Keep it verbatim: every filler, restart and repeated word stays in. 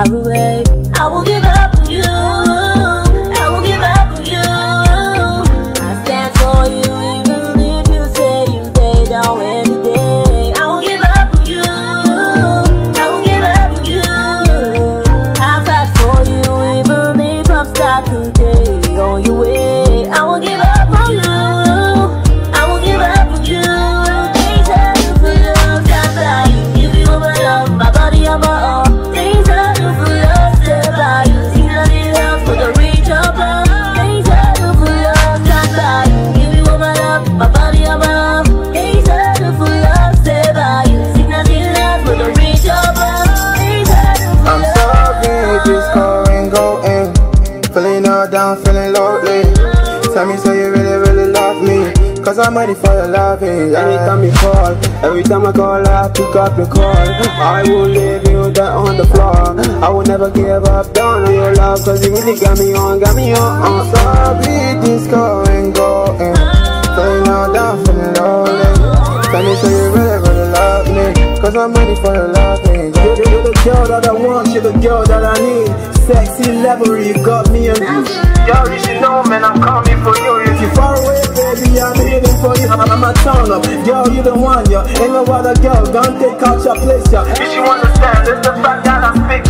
far away. I won't give up on you. I won't give up on you. I stand for you even if you say you stay down any day. I won't give up on you. I won't give up on you. I fight for you even if I'm stuck today on your way. I won't give up on you. I won't give up on you. Things I do for love, that's how you give you my love, my body and my all. Things I do for love, stay by you. See nothing else but the reach of love. Things I do for love, that's how you give you my love, my body and my all. Things I do for love, stay by you. See nothing else but the reach of love. Things I do for I'm love. sorry, just going, going. Feeling all down, feeling lonely. Tell me so you really, really love me, cause I'm ready for your loving. Yeah. Anytime you call, every time I call, I pick up your call. I will leave you there on the floor. I will never give up down on your love, cause you really got me on, got me on. I'm sorry, this going, going. Feeling all down, feeling lonely. Tell me so you really, really love me, cause I'm ready for your loving. You're, you're the girl that I want, you're the girl that I need. Sexy level, you got me and you. Yo, you should know, man, I'm coming for you. If you're far away, baby, I'm hitting for you. I'm a tongue up, girl, you the one, yo. Ain't no other girl, don't take out your place, yo. You should understand, it's the fact that I speak